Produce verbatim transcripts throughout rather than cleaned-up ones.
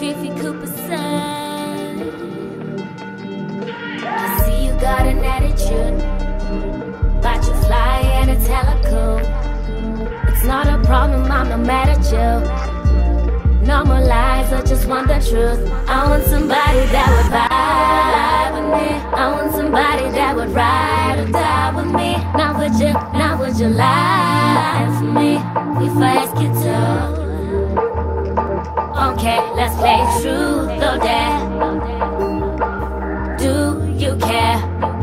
Fifi, Coopersan. I see you got an attitude, but you fly and it's hella cool. It's not a problem, I'm not mad at you. No more lies, I just want the truth. I want somebody that would vibe with me. I want somebody that would ride or die with me. Now would you, now would you lie for me if I ask you to? Okay, let's play truth or dare. Do you care?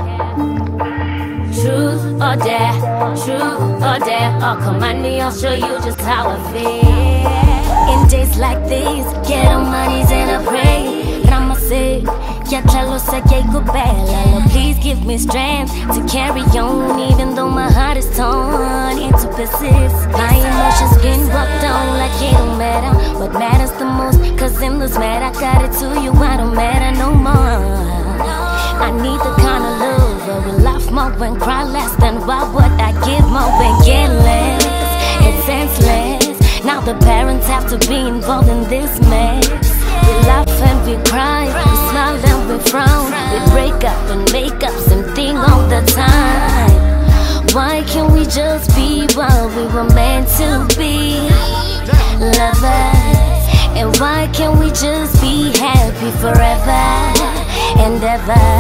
Truth or dare? Truth or dare? Oh, come on, me, I'll show you just how I feel. In days like these, get on my knees and I pray. I'ma say, ya te lo sé que Coopersan. Please give me strength to carry on, even though my heart is torn into pieces. My emotions been walked on like it don't matter. What matters the most, cause in this matter I got it to you, I don't matter no more. I need the kind of love where we laugh more and cry less. Than why would I give more and get less? It's senseless. Now the parents have to be involved in this mess. We laugh and we cry, we smile and we frown. We break up and make up same thing all the time. Why can't we just be what we were meant to be? Lovers. And why can't we just be happy forever and ever?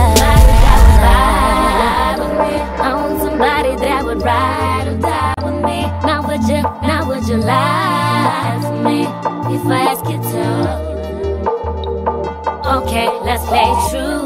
I want somebody that would ride or die with me. Now would you, now would you lie for me if I ask you to? Okay, let's play true